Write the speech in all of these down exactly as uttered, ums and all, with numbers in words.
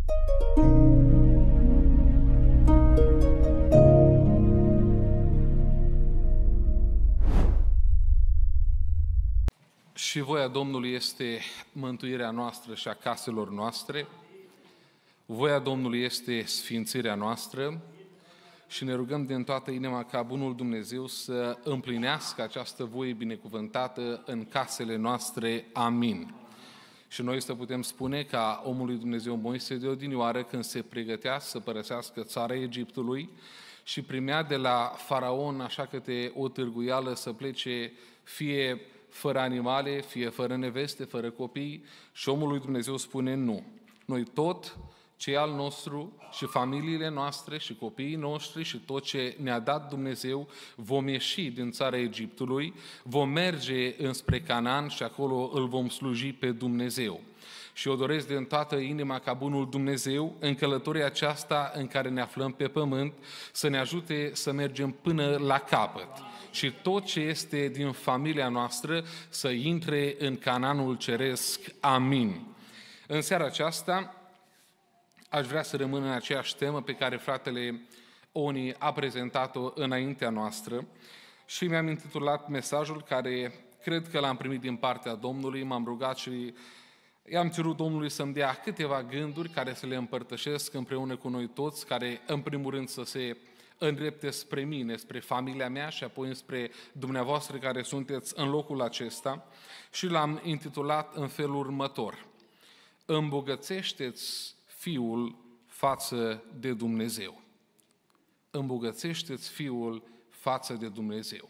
Și voia Domnului este mântuirea noastră și a caselor noastre. Voia Domnului este sfințirea noastră și ne rugăm din toată inima ca Bunul Dumnezeu să împlinească această voie binecuvântată în casele noastre. Amin. Și noi să putem spune ca omul lui Dumnezeu Moise de odinioară, când se pregătea să părăsească țara Egiptului și primea de la faraon așa câte o târguială să plece fie fără animale, fie fără neveste, fără copii, și omul lui Dumnezeu spune nu. Noi tot ce e al nostru și familiile noastre și copiii noștri și tot ce ne-a dat Dumnezeu, vom ieși din țara Egiptului, vom merge înspre Canaan și acolo îl vom sluji pe Dumnezeu. Și eu doresc din toată inima ca Bunul Dumnezeu, în călătoria aceasta în care ne aflăm pe pământ, să ne ajute să mergem până la capăt. Și tot ce este din familia noastră să intre în Canaanul Ceresc. Amin. În seara aceasta aș vrea să rămân în aceeași temă pe care fratele Oni a prezentat-o înaintea noastră și mi-am intitulat mesajul care cred că l-am primit din partea Domnului, m-am rugat și i-am cerut Domnului să-mi dea câteva gânduri care să le împărtășesc împreună cu noi toți, care în primul rând să se îndrepte spre mine, spre familia mea și apoi spre dumneavoastră care sunteți în locul acesta, și l-am intitulat în felul următor: Îmbogățește-ți Fiul față de Dumnezeu. Îmbogățește-ți Fiul față de Dumnezeu.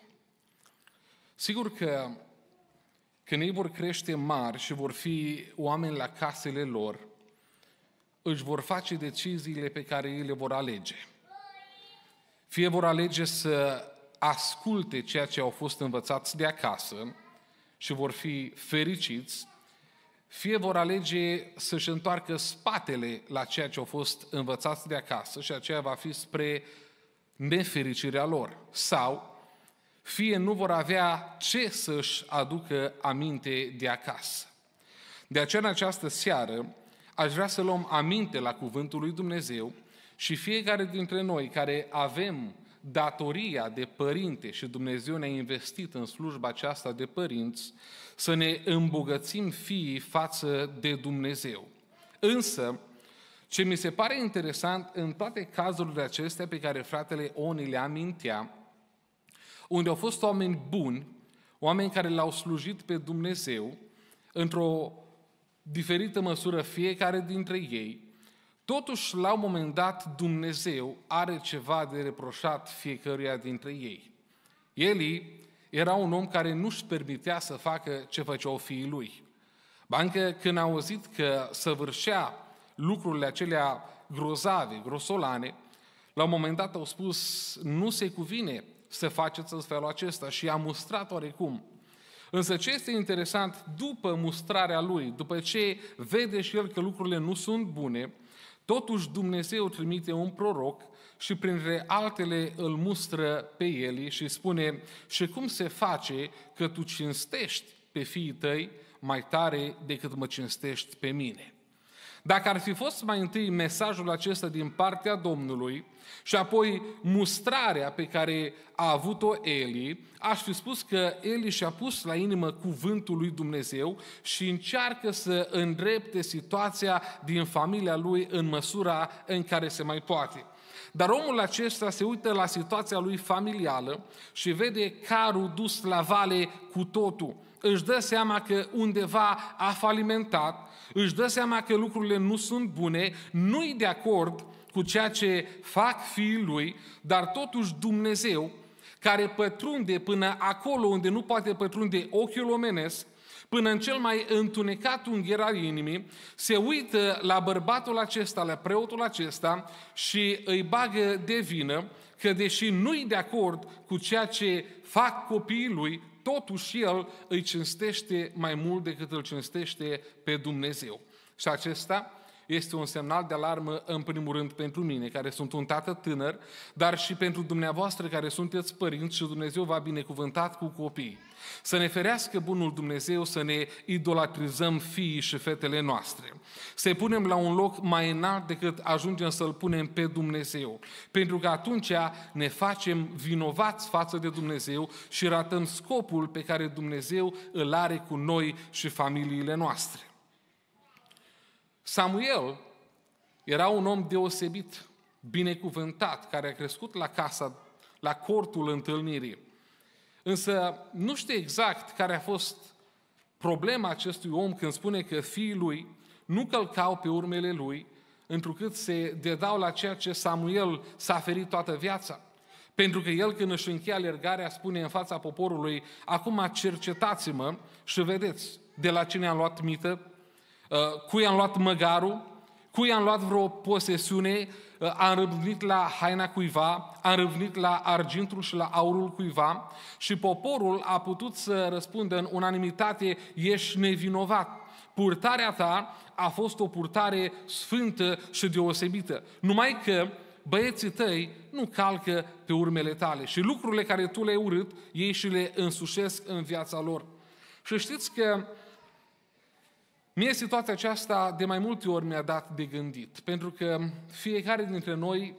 Sigur că când ei vor crește mari și vor fi oameni la casele lor, își vor face deciziile pe care ei le vor alege. Fie vor alege să asculte ceea ce au fost învățați de acasă și vor fi fericiți, fie vor alege să-și întoarcă spatele la ceea ce au fost învățați de acasă și aceea va fi spre nefericirea lor. Sau fie nu vor avea ce să-și aducă aminte de acasă. De aceea în această seară aș vrea să luăm aminte la cuvântul lui Dumnezeu și fiecare dintre noi care avem datoria de părinte și Dumnezeu ne-a investit în slujba aceasta de părinți, să ne îmbogățim fiii față de Dumnezeu. Însă, ce mi se pare interesant în toate cazurile acestea pe care fratele Oni le amintea, unde au fost oameni buni, oameni care l-au slujit pe Dumnezeu, într-o diferită măsură fiecare dintre ei, totuși, la un moment dat, Dumnezeu are ceva de reproșat fiecăruia dintre ei. Eli era un om care nu-și permitea să facă ce făceau fiii lui. Ba încă când a auzit că săvârșea lucrurile acelea grozave, grosolane, la un moment dat au spus, nu se cuvine să faceți în felul acesta, și i-a mustrat oarecum. Însă ce este interesant, după mustrarea lui, după ce vede și el că lucrurile nu sunt bune, totuși Dumnezeu trimite un proroc și printre altele îl mustră pe Eli și spune: și cum se face că tu cinstești pe fiii tăi mai tare decât mă cinstești pe mine? Dacă ar fi fost mai întâi mesajul acesta din partea Domnului și apoi mustrarea pe care a avut-o Eli, aș fi spus că Eli și-a pus la inimă cuvântul lui Dumnezeu și încearcă să îndrepte situația din familia lui în măsura în care se mai poate. Dar omul acesta se uită la situația lui familială și vede carul dus la vale cu totul. Își dă seama că undeva a falimentat, își dă seama că lucrurile nu sunt bune, nu-i de acord cu ceea ce fac fiii lui, dar totuși Dumnezeu, care pătrunde până acolo unde nu poate pătrunde ochiul omenesc, până în cel mai întunecat ungher al inimii, se uită la bărbatul acesta, la preotul acesta și îi bagă de vină că deși nu-i de acord cu ceea ce fac copiii lui, totuși el îi cinstește mai mult decât îl cinstește pe Dumnezeu. Și acesta este un semnal de alarmă, în primul rând, pentru mine, care sunt un tată tânăr, dar și pentru dumneavoastră, care sunteți părinți și Dumnezeu v-a binecuvântat cu copii. Să ne ferească bunul Dumnezeu să ne idolatrizăm fiii și fetele noastre. Să-i punem la un loc mai înalt decât ajungem să-L punem pe Dumnezeu. Pentru că atunci ne facem vinovați față de Dumnezeu și ratăm scopul pe care Dumnezeu îl are cu noi și familiile noastre. Samuel era un om deosebit, binecuvântat, care a crescut la casa, la cortul întâlnirii. Însă nu știu exact care a fost problema acestui om când spune că fiii lui nu călcau pe urmele lui, întrucât se dedau la ceea ce Samuel s-a ferit toată viața. Pentru că el, când își încheia alergarea, spune în fața poporului: acum cercetați-mă și vedeți de la cine am luat mită, cui am luat măgarul, cui am luat vreo posesiune, am râvnit la haina cuiva, am râvnit la argintul și la aurul cuiva, și poporul a putut să răspundă în unanimitate: ești nevinovat. Purtarea ta a fost o purtare sfântă și deosebită. Numai că băieții tăi nu calcă pe urmele tale și lucrurile care tu le-ai urât, ei și le însușesc în viața lor. Și știți că mie situația aceasta de mai multe ori mi-a dat de gândit, pentru că fiecare dintre noi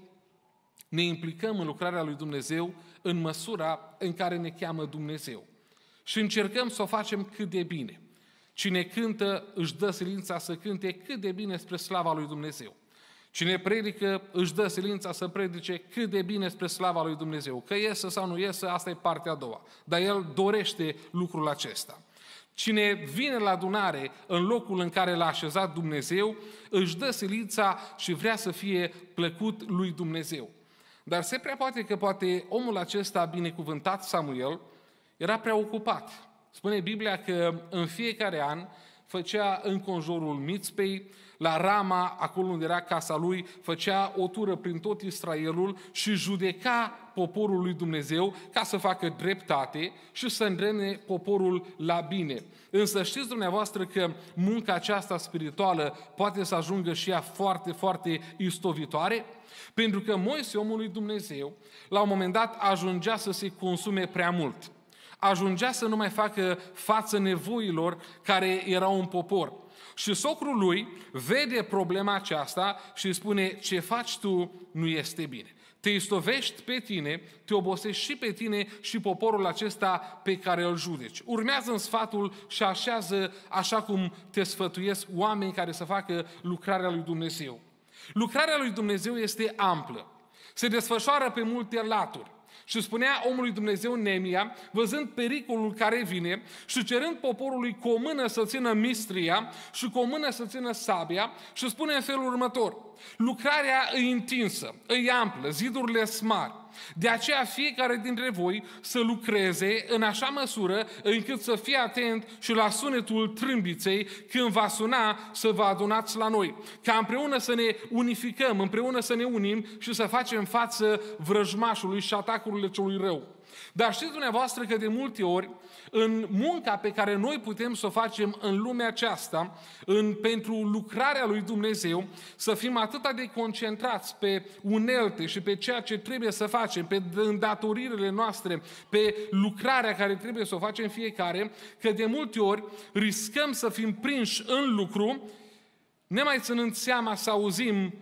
ne implicăm în lucrarea lui Dumnezeu în măsura în care ne cheamă Dumnezeu. Și încercăm să o facem cât de bine. Cine cântă își dă silința să cânte cât de bine spre slava lui Dumnezeu. Cine predică își dă silința să predice cât de bine spre slava lui Dumnezeu. Că iesă sau nu iesă, asta e partea a doua. Dar el dorește lucrul acesta. Cine vine la adunare în locul în care l-a așezat Dumnezeu, își dă silința și vrea să fie plăcut lui Dumnezeu. Dar se prea poate că poate omul acesta binecuvântat, Samuel, era prea ocupat. Spune Biblia că în fiecare an făcea înconjurul Mițpei, la Rama, acolo unde era casa lui, făcea o tură prin tot Israelul și judeca poporul lui Dumnezeu ca să facă dreptate și să îndrepte poporul la bine. Însă știți dumneavoastră că munca aceasta spirituală poate să ajungă și ea foarte, foarte istovitoare? Pentru că Moise, omul lui Dumnezeu, la un moment dat ajungea să se consume prea mult. Ajungea să nu mai facă față nevoilor care erau în popor. Și socrul lui vede problema aceasta și îi spune: ce faci tu nu este bine. Te istovești pe tine, te obosești și pe tine și poporul acesta pe care îl judeci. Urmează în sfatul și așează așa cum te sfătuiesc oameni care să facă lucrarea lui Dumnezeu. Lucrarea lui Dumnezeu este amplă. Se desfășoară pe multe laturi. Și spunea omului Dumnezeu Neemia, văzând pericolul care vine și cerând poporului cu o mână să țină mistria și cu o mână să țină sabia, și spune în felul următor: lucrarea e întinsă, e amplă, zidurile sunt mari. De aceea fiecare dintre voi să lucreze în așa măsură încât să fie atent și la sunetul trâmbiței când va suna să vă adunați la noi. Ca împreună să ne unificăm, împreună să ne unim și să facem față vrăjmașului și atacurile celui rău. Dar știți dumneavoastră că de multe ori, în munca pe care noi putem să o facem în lumea aceasta, în, pentru lucrarea lui Dumnezeu, să fim atât de concentrați pe unelte și pe ceea ce trebuie să facem, pe îndatoririle noastre, pe lucrarea care trebuie să o facem fiecare, că de multe ori riscăm să fim prinși în lucru, nemai ținând seama să auzim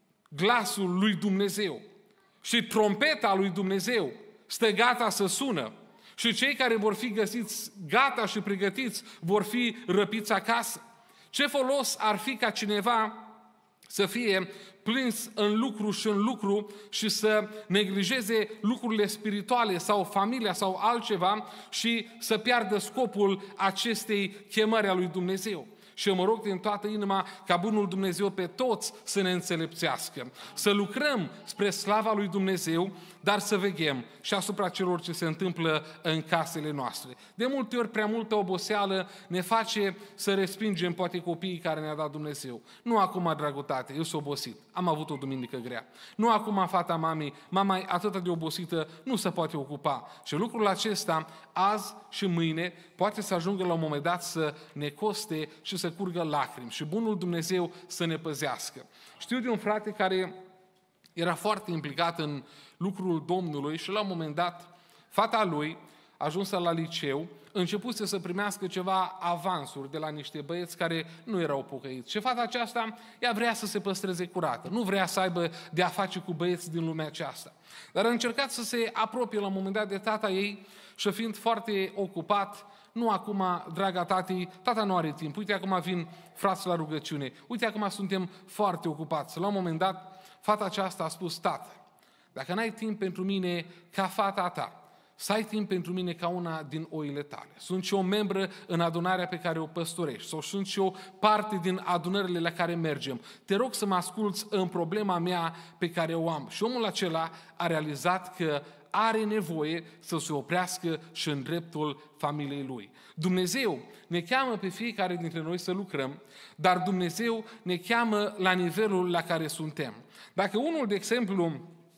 glasul lui Dumnezeu și trompeta lui Dumnezeu stă gata să sună și cei care vor fi găsiți gata și pregătiți vor fi răpiți acasă. Ce folos ar fi ca cineva să fie plâns în lucru și în lucru și să neglijeze lucrurile spirituale sau familia sau altceva și să piardă scopul acestei chemări a lui Dumnezeu? Și eu mă rog din toată inima ca bunul Dumnezeu pe toți să ne înțelepțească, să lucrăm spre slava lui Dumnezeu, dar să veghem și asupra celor ce se întâmplă în casele noastre. De multe ori, prea multă oboseală ne face să respingem poate copiii care ne-a dat Dumnezeu. Nu acum, dragotate, eu sunt obosit, am avut o duminică grea. Nu acum, fata mamei, mama e atât de obosită, nu se poate ocupa. Și lucrul acesta, azi și mâine, poate să ajungă la un moment dat să ne coste și să să curgă lacrimi și bunul Dumnezeu să ne păzească. Știu de un frate care era foarte implicat în lucrul Domnului și la un moment dat fata lui, ajunsă la liceu, începuse să primească ceva avansuri de la niște băieți care nu erau pocăiți. Și fata aceasta, ea vrea să se păstreze curată, nu vrea să aibă de a face cu băieți din lumea aceasta. Dar a încercat să se apropie la un moment dat de tata ei și fiind foarte ocupat, nu acum, draga tati, tata nu are timp, uite acum vin frați la rugăciune, uite acum suntem foarte ocupați. La un moment dat, fata aceasta a spus, tată, dacă n-ai timp pentru mine ca fata ta, să ai timp pentru mine ca una din oile tale. Sunt și o membră în adunarea pe care o păstorești sau sunt și o parte din adunările la care mergem. Te rog să mă asculți în problema mea pe care o am. Și omul acela a realizat că are nevoie să se oprească și în dreptul familiei lui. Dumnezeu ne cheamă pe fiecare dintre noi să lucrăm, dar Dumnezeu ne cheamă la nivelul la care suntem. Dacă unul, de exemplu,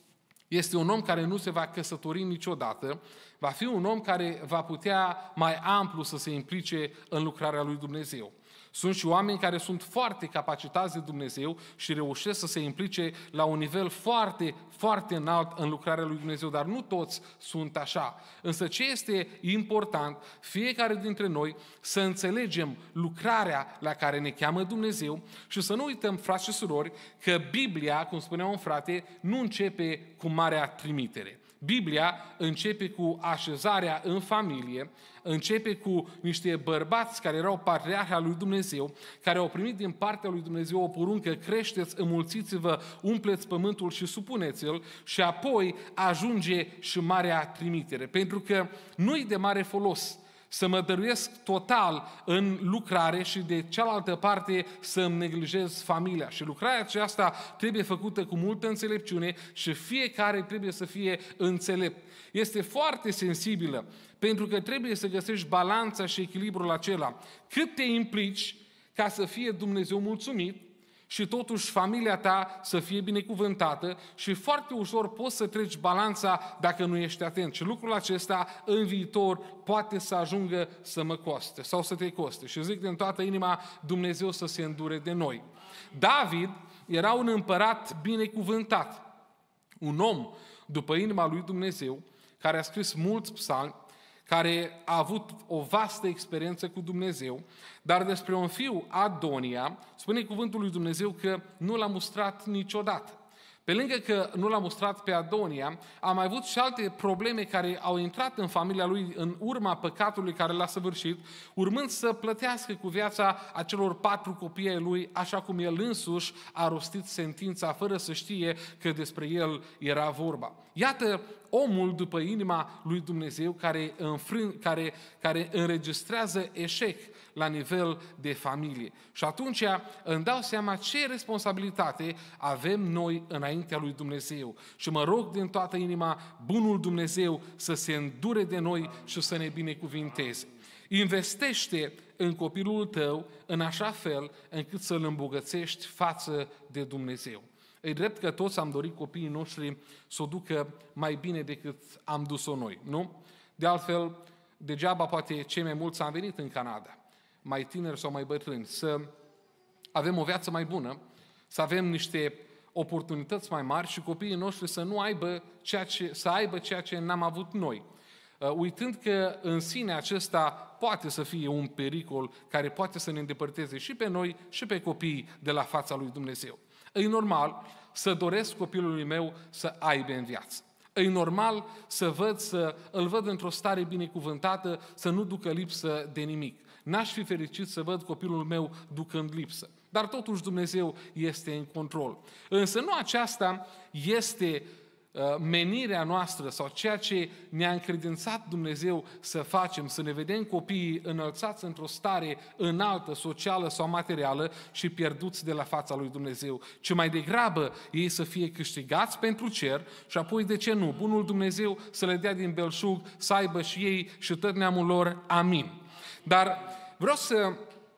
este un om care nu se va căsători niciodată, va fi un om care va putea mai amplu să se implice în lucrarea lui Dumnezeu. Sunt și oameni care sunt foarte capacitați de Dumnezeu și reușesc să se implice la un nivel foarte, foarte înalt în lucrarea lui Dumnezeu, dar nu toți sunt așa. Însă ce este important, fiecare dintre noi să înțelegem lucrarea la care ne cheamă Dumnezeu și să nu uităm, frați și surori, că Biblia, cum spunea un frate, nu începe cu marea trimitere. Biblia începe cu așezarea în familie, începe cu niște bărbați care erau patriarhi al lui Dumnezeu, care au primit din partea lui Dumnezeu o poruncă, creșteți, înmulțiți-vă, umpleți pământul și supuneți-l, și apoi ajunge și marea trimitere. Pentru că nu-i de mare folos să mă dăruiesc total în lucrare și de cealaltă parte să îmi neglijez familia. Și lucrarea aceasta trebuie făcută cu multă înțelepciune și fiecare trebuie să fie înțelept. Este foarte sensibilă, pentru că trebuie să găsești balanța și echilibrul acela. Cât te implici ca să fie Dumnezeu mulțumit și totuși familia ta să fie binecuvântată, și foarte ușor poți să treci balanța dacă nu ești atent. Și lucrul acesta în viitor poate să ajungă să mă coste sau să te coste. Și zic din toată inima, Dumnezeu să se îndure de noi. David era un împărat binecuvântat, un om după inima lui Dumnezeu, care a scris mulți psalmi, care a avut o vastă experiență cu Dumnezeu, dar despre un fiu, Adonia, spune cuvântul lui Dumnezeu că nu l-a mustrat niciodată. Pe lângă că nu l-a mustrat pe Adonia, a mai avut și alte probleme care au intrat în familia lui în urma păcatului care l-a săvârșit, urmând să plătească cu viața acelor patru copii ai lui, așa cum el însuși a rostit sentința fără să știe că despre el era vorba. Iată omul după inima lui Dumnezeu care, înfrân, care, care înregistrează eșec la nivel de familie. Și atunci îmi dau seama ce responsabilitate avem noi înaintea lui Dumnezeu. Și mă rog din toată inima, bunul Dumnezeu să se îndure de noi și să ne binecuvinteze. Investește în copilul tău în așa fel încât să-l îmbogățești față de Dumnezeu. E drept că toți am dorit copiii noștri să o ducă mai bine decât am dus-o noi, nu? De altfel, degeaba poate cei mai mulți am venit în Canada, mai tineri sau mai bătrâni, să avem o viață mai bună, să avem niște oportunități mai mari și copiii noștri să nu aibă ceea ce, să aibă ceea ce n-am avut noi. Uitând că în sine acesta poate să fie un pericol care poate să ne îndepărteze și pe noi și pe copiii de la fața lui Dumnezeu. E normal să doresc copilului meu să aibă în viață. E normal să văd, să îl văd într-o stare binecuvântată, să nu ducă lipsă de nimic. N-aș fi fericit să văd copilul meu ducând lipsă. Dar totuși Dumnezeu este în control. Însă nu aceasta este menirea noastră sau ceea ce ne-a încredințat Dumnezeu să facem, să ne vedem copiii înălțați într-o stare înaltă, socială sau materială și pierduți de la fața lui Dumnezeu, ci mai degrabă ei să fie câștigați pentru cer și apoi, de ce nu, bunul Dumnezeu să le dea din belșug, să aibă și ei și tot neamul lor. Amin. Dar vreau să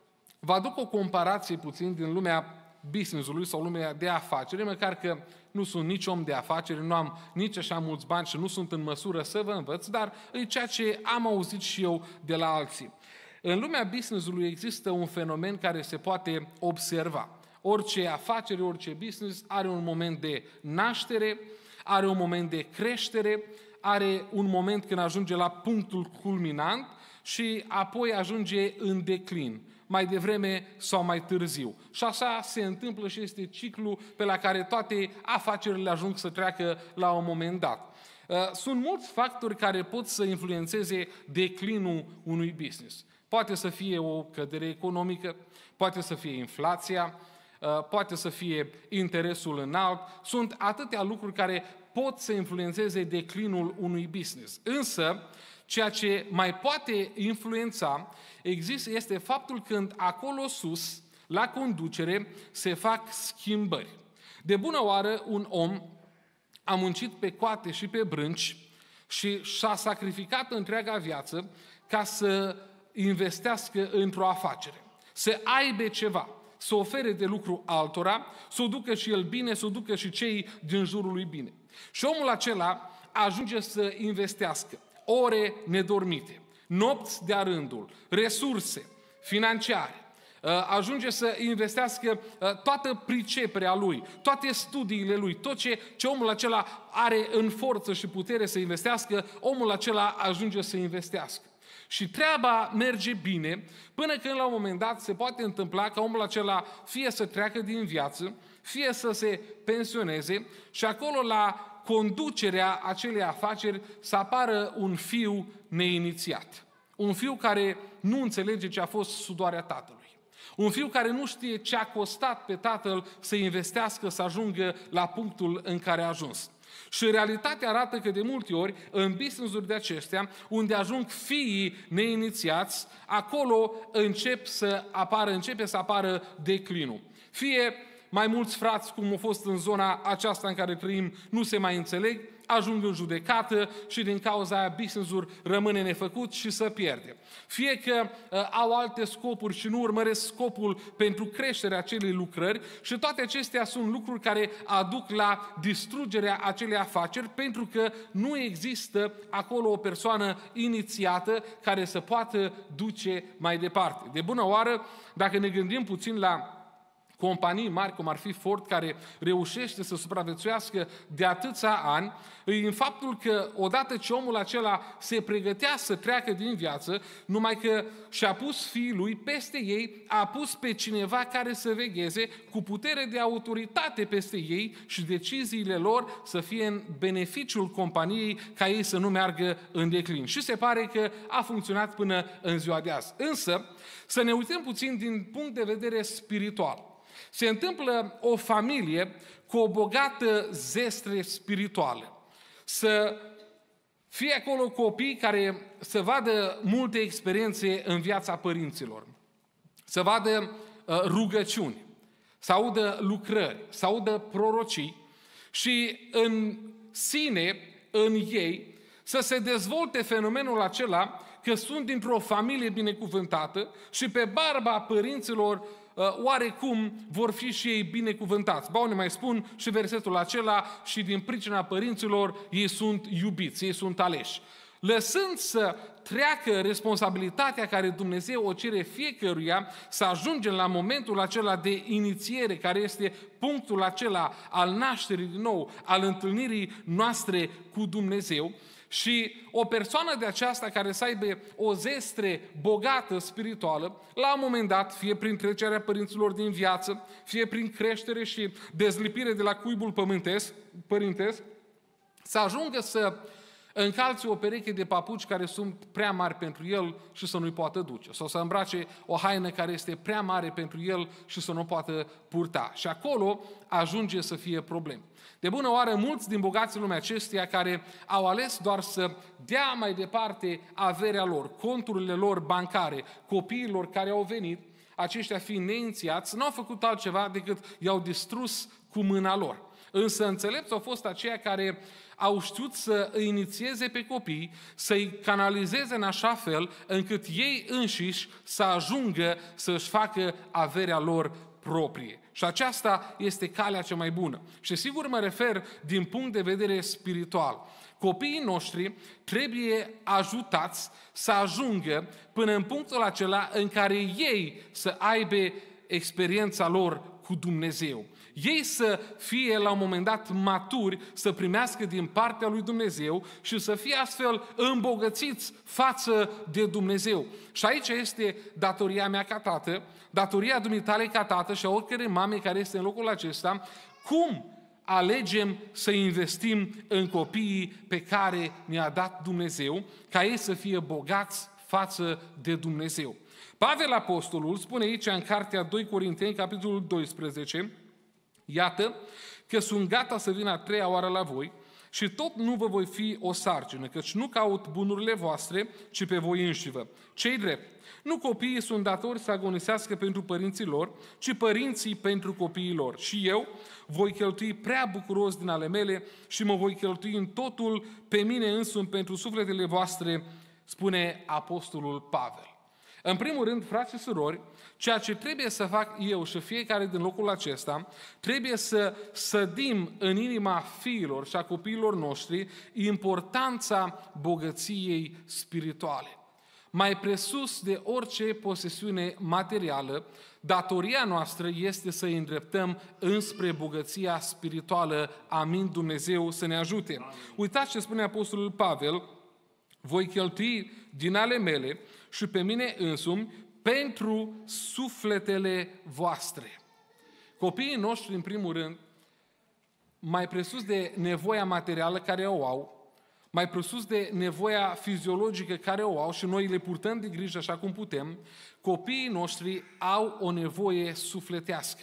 vă aduc o comparație puțin din lumea business-ului sau lumea de afaceri, măcar că nu sunt nici om de afaceri, nu am nici așa mulți bani și nu sunt în măsură să vă învăț, dar e ceea ce am auzit și eu de la alții. În lumea business-ului există un fenomen care se poate observa. Orice afacere, orice business are un moment de naștere, are un moment de creștere, are un moment când ajunge la punctul culminant și apoi ajunge în declin, mai devreme sau mai târziu. Și așa se întâmplă și este ciclul pe la care toate afacerile ajung să treacă la un moment dat. Sunt mulți factori care pot să influențeze declinul unui business. Poate să fie o cădere economică, poate să fie inflația, poate să fie interesul înalt. Sunt atâtea lucruri care pot să influențeze declinul unui business. Însă, ceea ce mai poate influența există, este faptul când acolo sus, la conducere, se fac schimbări. De bună oară, un om a muncit pe coate și pe brânci și și-a sacrificat întreaga viață ca să investească într-o afacere, să aibă ceva, să ofere de lucru altora, să o ducă și el bine, să o ducă și cei din jurul lui bine. Și omul acela ajunge să investească ore nedormite, nopți de-a rândul, resurse financiare, ajunge să investească toată priceperea lui, toate studiile lui, tot ce, ce omul acela are în forță și putere să investească, omul acela ajunge să investească. Și treaba merge bine până când la un moment dat se poate întâmpla ca omul acela fie să treacă din viață, fie să se pensioneze și acolo la conducerea acelei afaceri să apară un fiu neinițiat. Un fiu care nu înțelege ce a fost sudoarea tatălui. Un fiu care nu știe ce a costat pe tatăl să investească, să ajungă la punctul în care a ajuns. Și realitatea arată că de multe ori, în business-uri de acestea, unde ajung fiii neinițiați, acolo încep să apară, începe să apară declinul. Fie mai mulți frați, cum au fost în zona aceasta în care trăim, nu se mai înțeleg, ajung în judecată și din cauza aia business-ul rămâne nefăcut și se pierde. Fie că uh, au alte scopuri și nu urmăresc scopul pentru creșterea acelei lucrări și toate acestea sunt lucruri care aduc la distrugerea acelei afaceri pentru că nu există acolo o persoană inițiată care să poată duce mai departe. De bună oară, dacă ne gândim puțin la companii mari, cum ar fi Ford, care reușește să supraviețuiască de atâția ani, în faptul că odată ce omul acela se pregătea să treacă din viață, numai că și-a pus fiii lui peste ei, a pus pe cineva care să vegheze cu putere de autoritate peste ei și deciziile lor să fie în beneficiul companiei ca ei să nu meargă în declin. Și se pare că a funcționat până în ziua de azi. Însă, să ne uităm puțin din punct de vedere spiritual. Se întâmplă o familie cu o bogată zestre spirituală. Să fie acolo copii care să vadă multe experiențe în viața părinților, să vadă uh, rugăciuni, să audă lucrări, să audă prorocii și în sine, în ei, să se dezvolte fenomenul acela că sunt dintr-o familie binecuvântată și pe barba părinților oarecum vor fi și ei binecuvântați. Ba, ne mai spun și versetul acela și din pricina părinților ei sunt iubiți, ei sunt aleși. Lăsând să treacă responsabilitatea care Dumnezeu o cere fiecăruia, să ajungem la momentul acela de inițiere, care este punctul acela al nașterii din nou, al întâlnirii noastre cu Dumnezeu. Și o persoană de aceasta care să aibă o zestre bogată spirituală, la un moment dat, fie prin trecerea părinților din viață, fie prin creștere și dezlipire de la cuibul pământesc, părintesc, să ajungă să încalțe o pereche de papuci care sunt prea mari pentru el și să nu-i poată duce. Sau să îmbrace o haină care este prea mare pentru el și să nu o poată purta. Și acolo ajunge să fie probleme. De bună oară, mulți din bogații lumea acesteia care au ales doar să dea mai departe averea lor, conturile lor bancare, copiilor care au venit, aceștia fiind neinițiați, nu au făcut altceva decât i-au distrus cu mâna lor. Însă înțelepți au fost aceia care au știut să îi inițieze pe copii, să-i canalizeze în așa fel încât ei înșiși să ajungă să-și facă averea lor proprie. Și aceasta este calea cea mai bună. Și sigur mă refer din punct de vedere spiritual. Copiii noștri trebuie ajutați să ajungă până în punctul acela în care ei să aibă experiența lor cu Dumnezeu. Ei să fie la un moment dat maturi, să primească din partea lui Dumnezeu și să fie astfel îmbogățiți față de Dumnezeu. Și aici este datoria mea ca tată, datoria dumitale ca tată și a oricărei mame care este în locul acesta, cum alegem să investim în copiii pe care ne-a dat Dumnezeu, ca ei să fie bogați față de Dumnezeu. Pavel Apostolul spune aici în cartea doi Corinteni, capitolul doisprezece, iată că sunt gata să vin a treia oară la voi și tot nu vă voi fi o sarcină, căci nu caut bunurile voastre, ci pe voi înșivă. Ce-i drept? Nu copiii sunt datori să agonisească pentru părinții lor, ci părinții pentru copiii lor. Și eu voi cheltui prea bucuros din ale mele și mă voi cheltui în totul pe mine însumi pentru sufletele voastre, spune Apostolul Pavel. În primul rând, frați și surori, ceea ce trebuie să fac eu și fiecare din locul acesta, trebuie să sădim în inima fiilor și a copiilor noștri importanța bogăției spirituale. Mai presus de orice posesiune materială, datoria noastră este să îi îndreptăm înspre bogăția spirituală. Amin, Dumnezeu să ne ajute. Amin. Uitați ce spune Apostolul Pavel: voi cheltui din ale mele și pe mine însumi pentru sufletele voastre. Copiii noștri, în primul rând, mai presus de nevoia materială care o au, mai presus de nevoia fiziologică care o au și noi le purtăm de grijă așa cum putem, copiii noștri au o nevoie sufletească.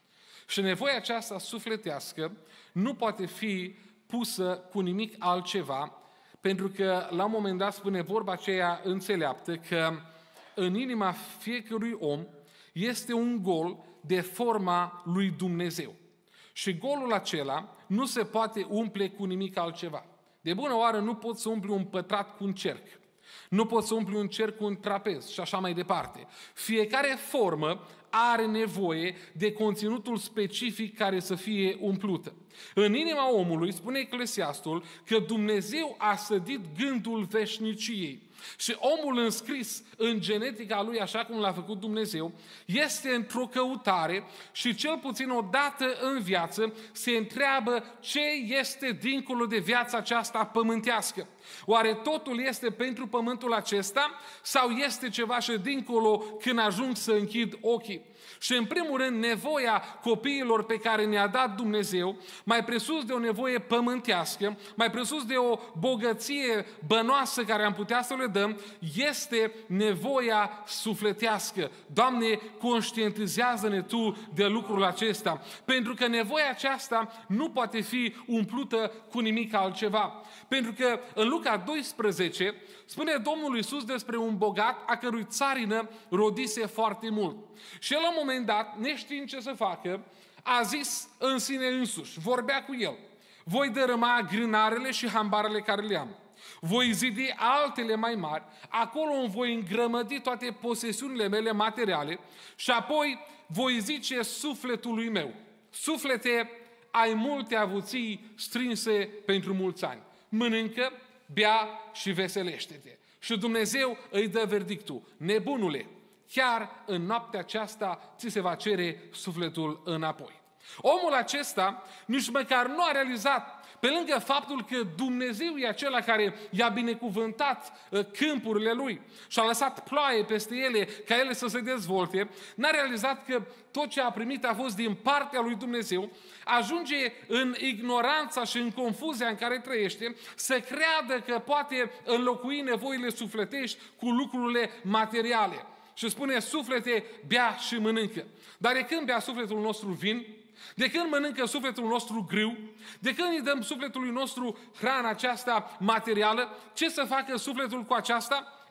Și nevoia aceasta sufletească nu poate fi pusă cu nimic altceva, pentru că la un moment dat spune vorba aceea înțeleaptă că în inima fiecărui om este un gol de forma lui Dumnezeu. Și golul acela nu se poate umple cu nimic altceva. De bună oară nu poți să umpli un pătrat cu un cerc. Nu poți să umpli un cerc cu un trapez și așa mai departe. Fiecare formă are nevoie de conținutul specific care să fie umplută. În inima omului, spune Eclesiastul, că Dumnezeu a sădit gândul veșniciei. Și omul înscris în genetica lui, așa cum l-a făcut Dumnezeu, este într-o căutare și cel puțin o dată în viață se întreabă ce este dincolo de viața aceasta pământească. Oare totul este pentru pământul acesta sau este ceva și dincolo când ajung să închid ochii? Și în primul rând nevoia copiilor pe care ne-a dat Dumnezeu, mai presus de o nevoie pământească, mai presus de o bogăție bănoasă care am putea să le dăm, este nevoia sufletească. Doamne, conștientizează-ne Tu de lucrul acesta, pentru că nevoia aceasta nu poate fi umplută cu nimic altceva. Pentru că în Luca doisprezece spune Domnul Iisus despre un bogat a cărui țarină rodise foarte mult. Și el la un moment dat, neștiind ce să facă, a zis în sine însuși, vorbea cu el: voi dărâma grânarele și hambarele care le am. Voi zidi altele mai mari, acolo îmi voi îngrămădi toate posesiunile mele materiale și apoi voi zice sufletului meu: suflete, ai multe avuții strânse pentru mulți ani. Mănâncă, bea și veselește-te. Și Dumnezeu îi dă verdictul: nebunule, chiar în noaptea aceasta ți se va cere sufletul înapoi. Omul acesta nici măcar nu a realizat, pe lângă faptul că Dumnezeu e acela care i-a binecuvântat câmpurile lui și a lăsat ploaie peste ele ca ele să se dezvolte, n-a realizat că tot ce a primit a fost din partea lui Dumnezeu, ajunge în ignoranța și în confuzia în care trăiește să creadă că poate înlocui nevoile sufletești cu lucrurile materiale. Și spune: suflete, bea și mănâncă. Dar de când bea sufletul nostru vin? De când mănâncă sufletul nostru grâu? De când îi dăm sufletului nostru hrana aceasta materială? Ce să facă sufletul cu aceasta?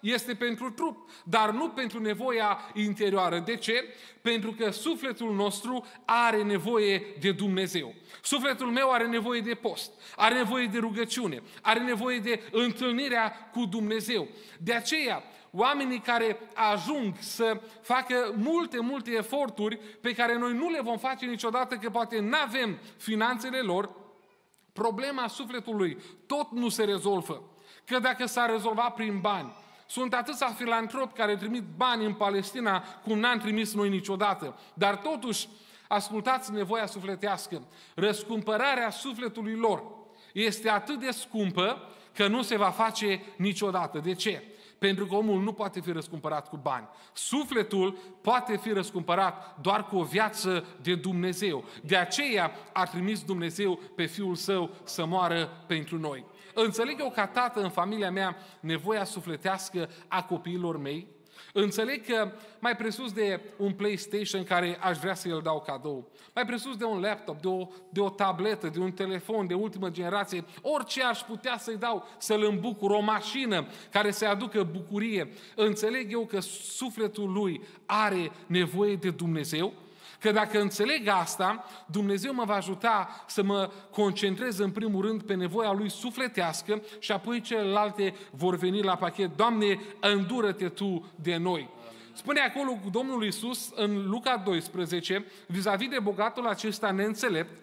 este pentru trup, dar nu pentru nevoia interioară. De ce? Pentru că sufletul nostru are nevoie de Dumnezeu. Sufletul meu are nevoie de post, are nevoie de rugăciune, are nevoie de întâlnirea cu Dumnezeu. De aceea, oamenii care ajung să facă multe, multe eforturi pe care noi nu le vom face niciodată, că poate nu avem finanțele lor, problema sufletului tot nu se rezolvă. Că dacă s-ar rezolva prin bani, sunt atâția filantropi care trimit bani în Palestina cum n-am trimis noi niciodată. Dar totuși, ascultați nevoia sufletească. Răscumpărarea sufletului lor este atât de scumpă că nu se va face niciodată. De ce? Pentru că omul nu poate fi răscumpărat cu bani. Sufletul poate fi răscumpărat doar cu o viață de Dumnezeu. De aceea a trimis Dumnezeu pe Fiul Său să moară pentru noi. Înțeleg eu ca tată în familia mea nevoia sufletească a copiilor mei. Înțeleg că mai presus de un PlayStation care aș vrea să-i dau cadou, mai presus de un laptop, de o, de o tabletă, de un telefon de ultimă generație, orice aș putea să-i dau, să-l îmbucur, o mașină care să-i aducă bucurie. Înțeleg eu că sufletul lui are nevoie de Dumnezeu, că dacă înțeleg asta, Dumnezeu mă va ajuta să mă concentrez în primul rând pe nevoia lui sufletească și apoi celelalte vor veni la pachet. Doamne, îndură-te Tu de noi. Spune acolo Domnul Iisus în Luca doisprezece, vis-a-vis de bogatul acesta neînțelept,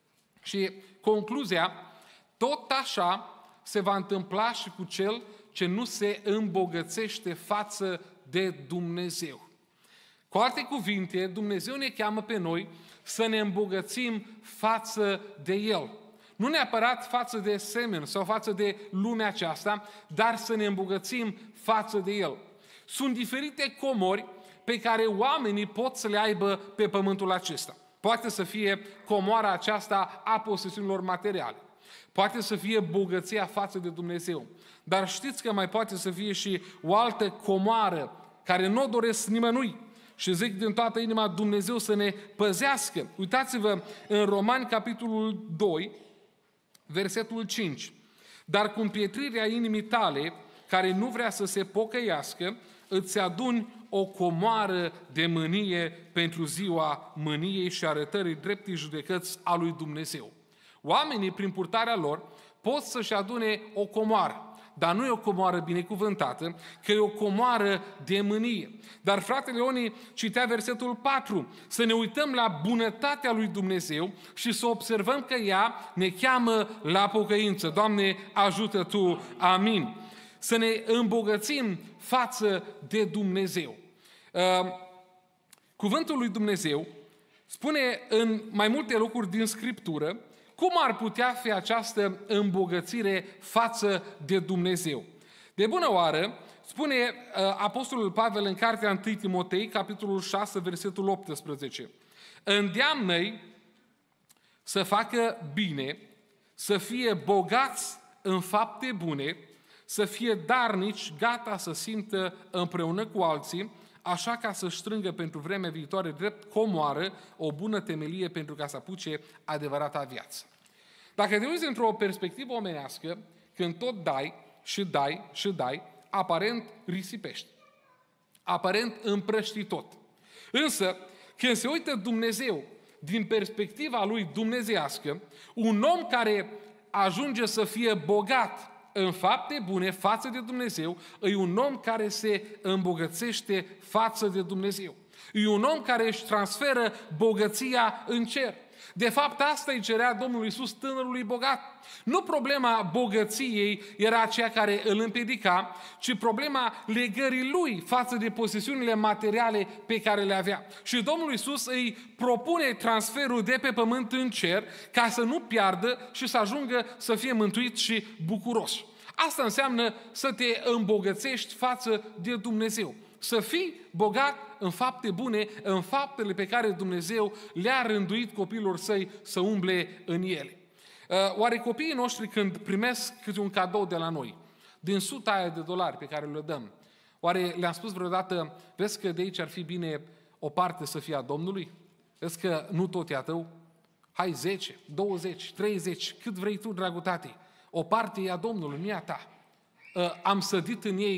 și concluzia, tot așa se va întâmpla și cu cel ce nu se îmbogățește față de Dumnezeu. Cu alte cuvinte, Dumnezeu ne cheamă pe noi să ne îmbogățim față de El. Nu neapărat față de semeni sau față de lumea aceasta, dar să ne îmbogățim față de El. Sunt diferite comori pe care oamenii pot să le aibă pe pământul acesta. Poate să fie comoara aceasta a posesiunilor materiale. Poate să fie bogăția față de Dumnezeu. Dar știți că mai poate să fie și o altă comoară care nu o doresc nimănui. Și zic din toată inima Dumnezeu să ne păzească. Uitați-vă în Romani, capitolul doi, versetul cinci. Dar cu împietrirea inimii tale, care nu vrea să se pocăiască, îți aduni o comoară de mânie pentru ziua mâniei și arătării dreptii judecăți a lui Dumnezeu. Oamenii, prin purtarea lor, pot să-și adune o comoară. Dar nu e o comoară binecuvântată, că e o comoară de mânie. Dar fratele Ioni citea versetul patru, să ne uităm la bunătatea lui Dumnezeu și să observăm că ea ne cheamă la pocăință. Doamne, ajută Tu, amin. Să ne îmbogățim față de Dumnezeu. Cuvântul lui Dumnezeu spune în mai multe locuri din Scriptură cum ar putea fi această îmbogățire față de Dumnezeu. De bună oară, spune uh, Apostolul Pavel în cartea întâi Timotei, capitolul șase, versetul optsprezece. Îndeamnă-i să facă bine, să fie bogați în fapte bune, să fie darnici, gata să simtă împreună cu alții, așa ca să strângă pentru vremea viitoare drept comoară o bună temelie pentru ca să apuce adevărata viață. Dacă te uiți într-o perspectivă omenească, când tot dai și dai și dai, aparent risipești. Aparent împrăști tot. Însă, când se uită Dumnezeu din perspectiva lui dumnezeiască, un om care ajunge să fie bogat în fapte bune față de Dumnezeu, e un om care se îmbogățește față de Dumnezeu. E un om care își transferă bogăția în cer. De fapt, asta îi cerea Domnul Iisus tânărului bogat. Nu problema bogăției era aceea care îl împiedica, ci problema legării lui față de posesiunile materiale pe care le avea. Și Domnul Iisus îi propune transferul de pe pământ în cer ca să nu piardă și să ajungă să fie mântuit și bucuros. Asta înseamnă să te îmbogățești față de Dumnezeu. Să fii bogat în fapte bune, în faptele pe care Dumnezeu le-a rânduit copiilor săi să umble în ele. Oare copiii noștri când primesc câte un cadou de la noi, din suta aia de dolari pe care le dăm, oare le-am spus vreodată, vezi că de aici ar fi bine o parte să fie a Domnului? Vezi că nu tot e a tău? Hai zece, douăzeci, treizeci, cât vrei tu, dragul tati. O parte e a Domnului, nu e a ta. Am sădit în ei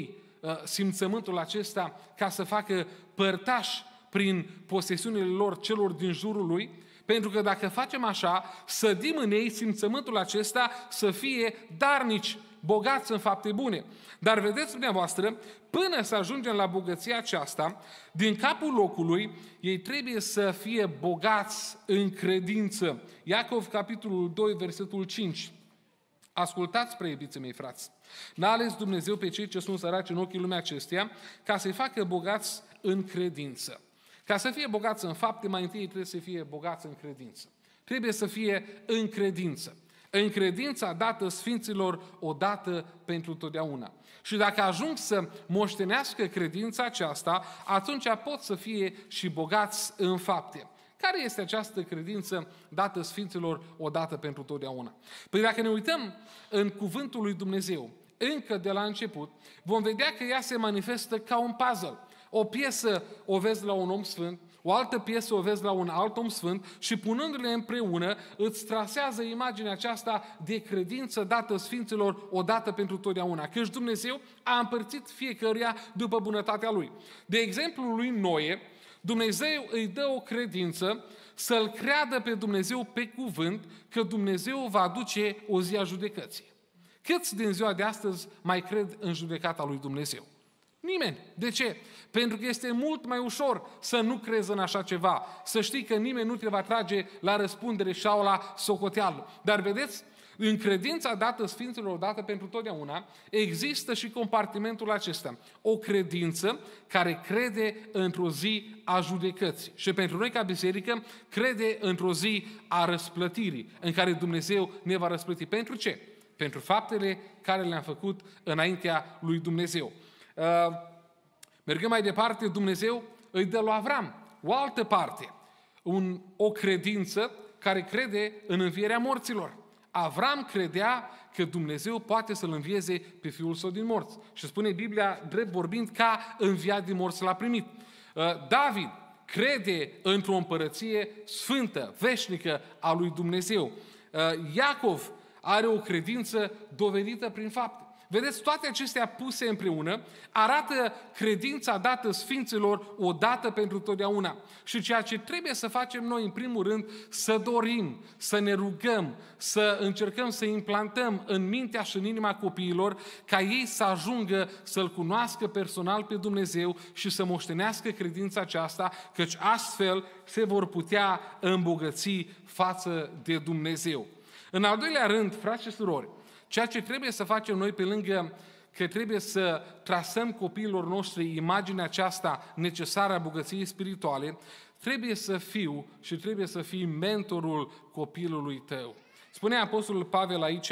simțământul acesta ca să facă părtași prin posesiunile lor celor din jurul lui, pentru că dacă facem așa, sădim în ei simțământul acesta să fie darnici, bogați în fapte bune. Dar vedeți dumneavoastră, până să ajungem la bogăția aceasta, din capul locului, ei trebuie să fie bogați în credință. Iacov, capitolul doi, versetul cinci. Ascultați, preiubiții mei, frați. N-a ales Dumnezeu pe cei ce sunt săraci în ochii lumea acesteia ca să-i facă bogați în credință. Ca să fie bogați în fapte, mai întâi trebuie să fie bogați în credință. Trebuie să fie în credință. În credința dată Sfinților odată pentru totdeauna. Și dacă ajung să moștenească credința aceasta, atunci pot să fie și bogați în fapte. Care este această credință dată Sfinților odată pentru totdeauna? Păi dacă ne uităm în cuvântul lui Dumnezeu, încă de la început, vom vedea că ea se manifestă ca un puzzle. O piesă o vezi la un om sfânt, o altă piesă o vezi la un alt om sfânt și punându-le împreună îți trasează imaginea aceasta de credință dată Sfinților odată pentru totdeauna. Căci Dumnezeu a împărțit fiecăruia după bunătatea Lui. De exemplu lui Noe, Dumnezeu îi dă o credință să-L creadă pe Dumnezeu pe cuvânt că Dumnezeu va aduce o zi a judecății. Câți din ziua de astăzi mai cred în judecata lui Dumnezeu? Nimeni. De ce? Pentru că este mult mai ușor să nu crezi în așa ceva. Să știi că nimeni nu te va trage la răspundere sau la socoteală. Dar vedeți, în credința dată Sfinților odată pentru totdeauna, există și compartimentul acesta. O credință care crede într-o zi a judecății. Și pentru noi ca biserică, crede într-o zi a răsplătirii, în care Dumnezeu ne va răsplăti. Pentru ce? Pentru faptele care le-am făcut înaintea lui Dumnezeu. Uh, mergând mai departe, Dumnezeu îi dă lui Avram o altă parte, un, o credință care crede în învierea morților. Avram credea că Dumnezeu poate să-l învieze pe fiul său din morți. Și spune Biblia, drept vorbind, ca înviat din morți l-a primit. Uh, David crede într-o împărăție sfântă, veșnică a lui Dumnezeu. Uh, Iacov are o credință dovedită prin fapte. Vedeți, toate acestea puse împreună arată credința dată Sfinților odată pentru totdeauna. Și ceea ce trebuie să facem noi, în primul rând, să dorim, să ne rugăm, să încercăm să implantăm în mintea și în inima copiilor ca ei să ajungă să-L cunoască personal pe Dumnezeu și să moștenească credința aceasta, căci astfel se vor putea îmbogăți față de Dumnezeu. În al doilea rând, frați și surori, ceea ce trebuie să facem noi, pe lângă că trebuie să trasăm copiilor noștri imaginea aceasta necesară a bogăției spirituale, trebuie să fiu și trebuie să fii mentorul copilului tău. Spune Apostolul Pavel aici,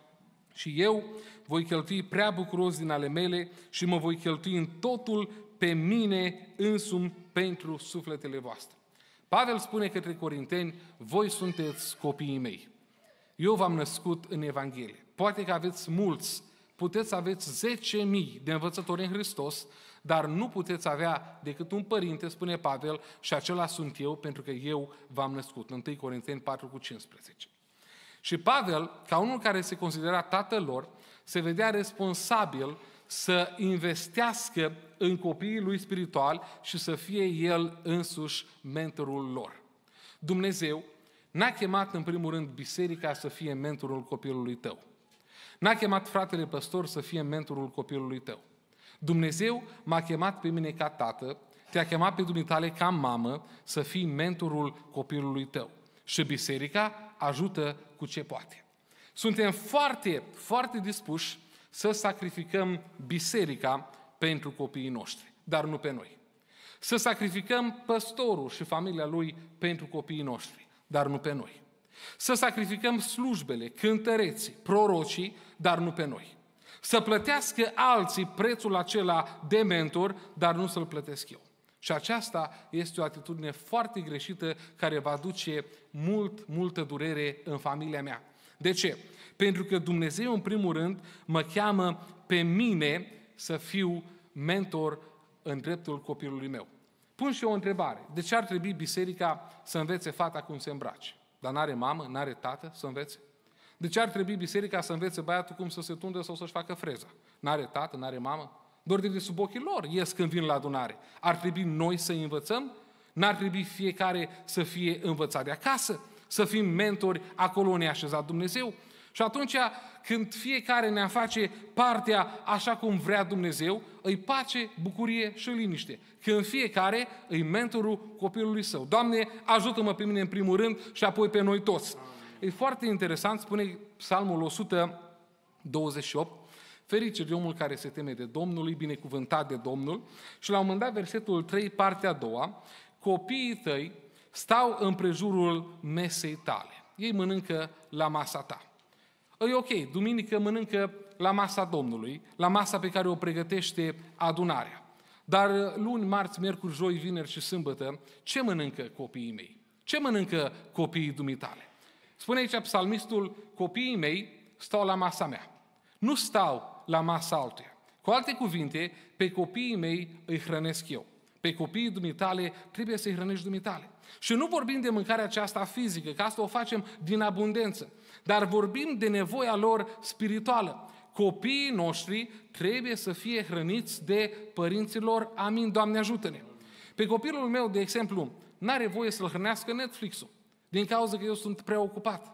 și eu voi cheltui prea bucuros din ale mele și mă voi cheltui în totul pe mine însumi pentru sufletele voastre. Pavel spune către Corinteni, voi sunteți copiii mei. Eu v-am născut în Evanghelie. Poate că aveți mulți, puteți să aveți zece mii de învățători în Hristos, dar nu puteți avea decât un părinte, spune Pavel, și acela sunt eu, pentru că eu v-am născut. întâi Corinteni patru cu cincisprezece. Și Pavel, ca unul care se considera tatăl lor, se vedea responsabil să investească în copiii lui spirituali și să fie el însuși mentorul lor. Dumnezeu n-a chemat în primul rând biserica să fie mentorul copilului tău. N-a chemat fratele păstor să fie mentorul copilului tău. Dumnezeu m-a chemat pe mine ca tată, te-a chemat pe dumitale ca mamă să fii mentorul copilului tău. Și biserica ajută cu ce poate. Suntem foarte, foarte dispuși să sacrificăm biserica pentru copiii noștri, dar nu pe noi. Să sacrificăm păstorul și familia lui pentru copiii noștri, dar nu pe noi. Să sacrificăm slujbele, cântăreții, prorocii, dar nu pe noi. Să plătească alții prețul acela de mentor, dar nu să-l plătesc eu. Și aceasta este o atitudine foarte greșită care va duce mult, multă durere în familia mea. De ce? Pentru că Dumnezeu, în primul rând, mă cheamă pe mine să fiu mentor în dreptul copilului meu. Pun și eu o întrebare. De ce ar trebui biserica să învețe fata cum se îmbrace? Dar n-are mamă, n-are tată să învețe? De ce ar trebui biserica să învețe băiatul cum să se tundă sau să-și facă freza? N-are tată, n-are mamă doar de sub ochii lor ies când vin la adunare. Ar trebui noi să învățăm? N-ar trebui fiecare să fie învățat de acasă? Să fim mentori acolo unde a așezat Dumnezeu? Și atunci când fiecare ne-a face partea așa cum vrea Dumnezeu, îi pace, bucurie și liniște. Când fiecare îi mentorul copilului său. Doamne, ajută-mă pe mine în primul rând și apoi pe noi toți. E foarte interesant, spune Psalmul o sută douăzeci și opt, ferice de omul care se teme de Domnul, e binecuvântat de Domnul. Și la un moment dat, versetul trei, partea a doua, copiii tăi stau împrejurul mesei tale. Ei mănâncă la masa ta. E ok, duminică mănâncă la masa Domnului, la masa pe care o pregătește adunarea. Dar luni, marți, miercuri, joi, vineri și sâmbătă, ce mănâncă copiii mei? Ce mănâncă copiii dumitale? Spune aici psalmistul, copiii mei stau la masa mea. Nu stau la masa altuia. Cu alte cuvinte, pe copiii mei îi hrănesc eu. Pe copiii dumitale trebuie să-i hrănești dumitale. Și nu vorbim de mâncarea aceasta fizică, că asta o facem din abundență, dar vorbim de nevoia lor spirituală. Copiii noștri trebuie să fie hrăniți de părinții lor. Amin, Doamne ajută-ne! Pe copilul meu, de exemplu, n-are voie să-l hrănească Netflix-ul, din cauza că eu sunt preocupat.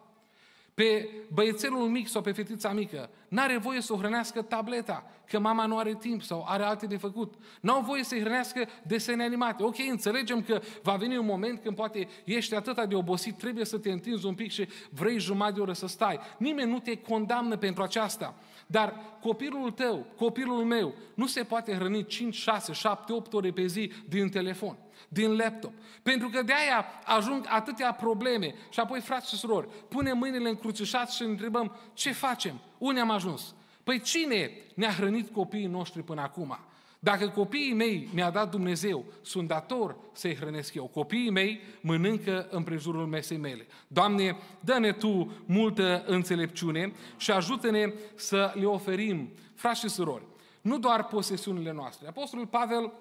Pe băiețelul mic sau pe fetița mică n-are voie să o hrănească tableta, că mama nu are timp sau are alte de făcut. N-au voie să-i hrănească desene animate. Ok, înțelegem că va veni un moment când poate ești atât de obosit, trebuie să te întinzi un pic și vrei jumătate de oră să stai. Nimeni nu te condamnă pentru aceasta. Dar copilul tău, copilul meu, nu se poate hrăni cinci, șase, șapte, opt ore pe zi din telefon, din laptop. Pentru că de aia ajung atâtea probleme. Și apoi, frați și surori, punem mâinile încrucișați și ne întrebăm ce facem? Unde am ajuns? Păi cine ne-a hrănit copiii noștri până acum? Dacă copiii mei mi-a dat Dumnezeu, sunt dator să-i hrănesc eu. Copiii mei mănâncă împrejurul mesei mele. Doamne, dă-ne Tu multă înțelepciune și ajută-ne să le oferim, frați și surori, nu doar posesiunile noastre. Apostolul Pavel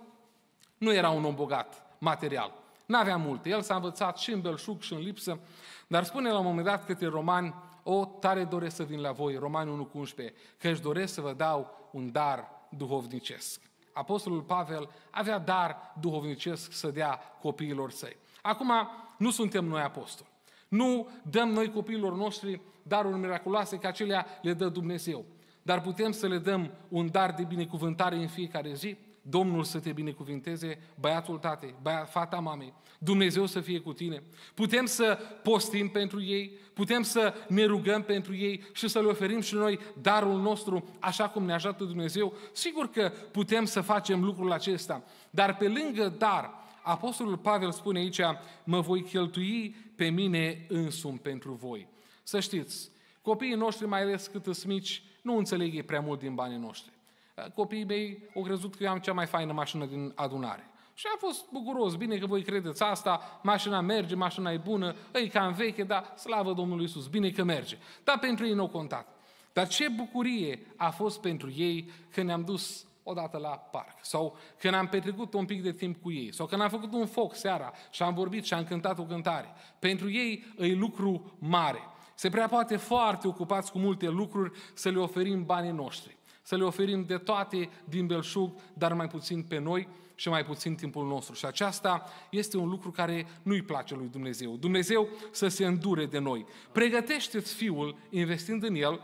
nu era un om bogat, material. N-avea multe. El s-a învățat și în belșug și în lipsă, dar spune la un moment dat către romani, o, tare doresc să vin la voi, Romani unu cu unsprezece, că își doresc să vă dau un dar duhovnicesc. Apostolul Pavel avea dar duhovnicesc să dea copiilor săi. Acum, nu suntem noi apostoli. Nu dăm noi copiilor noștri daruri miraculoase, că acelea le dă Dumnezeu. Dar putem să le dăm un dar de binecuvântare în fiecare zi. Domnul să te binecuvinteze, băiatul tatei, băiat, fata mamei, Dumnezeu să fie cu tine. Putem să postim pentru ei, putem să ne rugăm pentru ei și să le oferim și noi darul nostru așa cum ne ajută Dumnezeu. Sigur că putem să facem lucrul acesta, dar pe lângă dar, Apostolul Pavel spune aici, mă voi cheltui pe mine însumi pentru voi. Să știți, copiii noștri, mai ales cât sunt mici, nu înțeleg ei prea mult din banii noștri. Copiii mei au crezut că eu am cea mai faină mașină din adunare. Și am fost bucuros, bine că voi credeți asta, mașina merge, mașina e bună, e cam veche, dar slavă Domnului Iisus, bine că merge. Dar pentru ei nu au contat. Dar ce bucurie a fost pentru ei când ne-am dus odată la parc, sau când am petrecut un pic de timp cu ei, sau când am făcut un foc seara și am vorbit și am cântat o cântare. Pentru ei e lucru mare. Se prea poate foarte ocupați cu multe lucruri să le oferim banii noștri. Să le oferim de toate din belșug, dar mai puțin pe noi și mai puțin timpul nostru. Și aceasta este un lucru care nu-i place lui Dumnezeu. Dumnezeu să se îndure de noi. Pregătește-ți fiul, investind în el,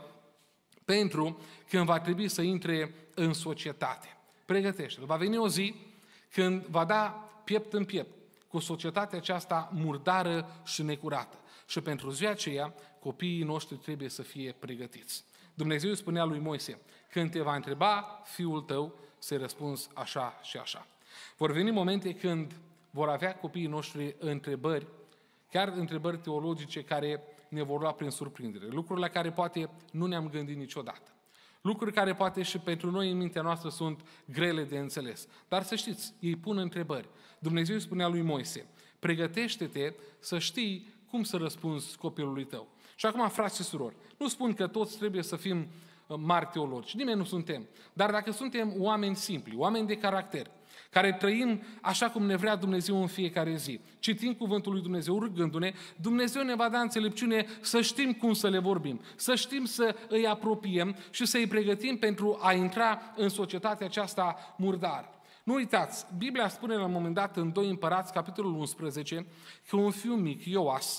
pentru când va trebui să intre în societate. Pregătește-l. Va veni o zi când va da piept în piept cu societatea aceasta murdară și necurată. Și pentru ziua aceea, copiii noștri trebuie să fie pregătiți. Dumnezeu spunea lui Moise, când te va întreba fiul tău, să-i răspunzi așa și așa. Vor veni momente când vor avea copiii noștri întrebări, chiar întrebări teologice care ne vor lua prin surprindere. Lucruri la care poate nu ne-am gândit niciodată. Lucruri care poate și pentru noi în mintea noastră sunt grele de înțeles. Dar să știți, ei pun întrebări. Dumnezeu spunea lui Moise, pregătește-te să știi cum să răspunzi copilului tău. Și acum, frați și surori, nu spun că toți trebuie să fim mari teologi, nimeni nu suntem. Dar dacă suntem oameni simpli, oameni de caracter, care trăim așa cum ne vrea Dumnezeu în fiecare zi. Citim cuvântul lui Dumnezeu, rugându-ne, Dumnezeu ne va da înțelepciune să știm cum să le vorbim, să știm să îi apropiem și să îi pregătim pentru a intra în societatea aceasta murdară. Nu uitați, Biblia spune la un moment dat în doi Împărați, capitolul unsprezece, că un fiu mic, Ioas,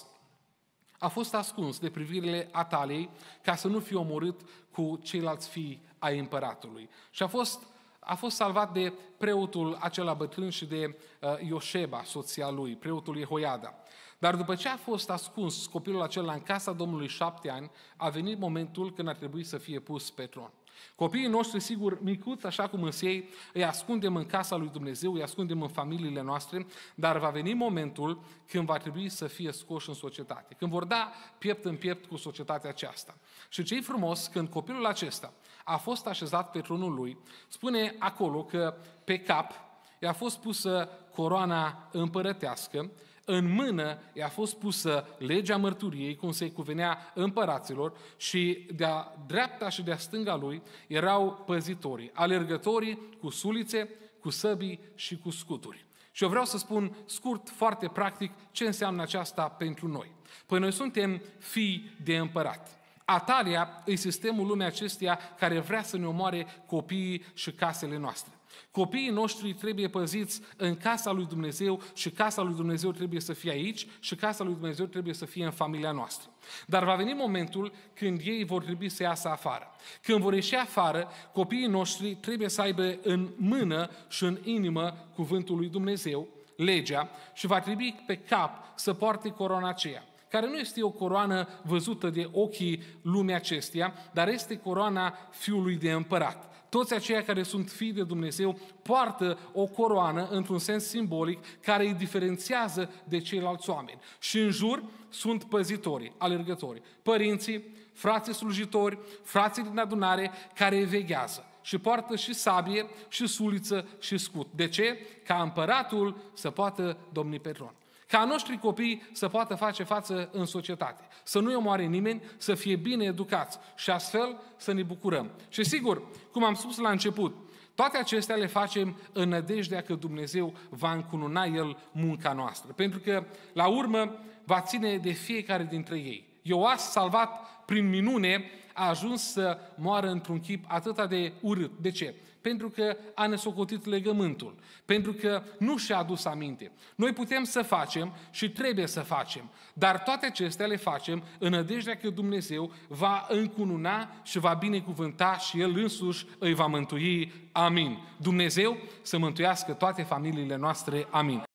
a fost ascuns de privirile Ataliei ca să nu fie omorât cu ceilalți fii ai împăratului. Și a fost, a fost salvat de preotul acela bătrân și de uh, Ioșeba, soția lui, preotul Jehoiada. Dar după ce a fost ascuns copilul acela în casa Domnului șapte ani, a venit momentul când ar trebui să fie pus pe tron. Copiii noștri, sigur, micuți, așa cum însă ei, îi ascundem în casa lui Dumnezeu, îi ascundem în familiile noastre, dar va veni momentul când va trebui să fie scoși în societate, când vor da piept în piept cu societatea aceasta. Și ce-i frumos, când copilul acesta a fost așezat pe tronul lui, spune acolo că pe cap i-a fost pusă coroana împărătească, în mână i-a fost pusă legea mărturiei, cum se cuvenea împăraților, și de-a dreapta și de-a stânga lui erau păzitorii, alergătorii cu sulițe, cu săbii și cu scuturi. Și eu vreau să spun scurt, foarte practic, ce înseamnă aceasta pentru noi. Păi noi suntem fii de împărat. Atalia e sistemul lumii acesteia care vrea să ne omoare copiii și casele noastre. Copiii noștri trebuie păziți în casa lui Dumnezeu și casa lui Dumnezeu trebuie să fie aici și casa lui Dumnezeu trebuie să fie în familia noastră. Dar va veni momentul când ei vor trebui să iasă afară. Când vor ieși afară, copiii noștri trebuie să aibă în mână și în inimă cuvântul lui Dumnezeu, legea, și va trebui pe cap să poarte coroana aceea, care nu este o coroană văzută de ochii lumii acesteia, dar este coroana Fiului de Împărat. Toți aceia care sunt fii de Dumnezeu poartă o coroană într-un sens simbolic care îi diferențiază de ceilalți oameni. Și în jur sunt păzitorii, alergătorii, părinții, frații slujitori, frații din adunare care veghează și poartă și sabie, și suliță, și scut. De ce? Ca împăratul să poată domni pe tron. Ca noștri copii să poată face față în societate, să nu-i omoare nimeni, să fie bine educați și astfel să ne bucurăm. Și sigur, cum am spus la început, toate acestea le facem în nădejdea că Dumnezeu va încununa El munca noastră, pentru că la urmă va ține de fiecare dintre ei. Ioas, salvat prin minune, a ajuns să moară într-un chip atât de urât. De ce? Pentru că a nesocotit legământul, pentru că nu și-a adus aminte. Noi putem să facem și trebuie să facem, dar toate acestea le facem în nădejdea că Dumnezeu va încununa și va binecuvânta și El însuși îi va mântui. Amin. Dumnezeu să mântuiască toate familiile noastre. Amin.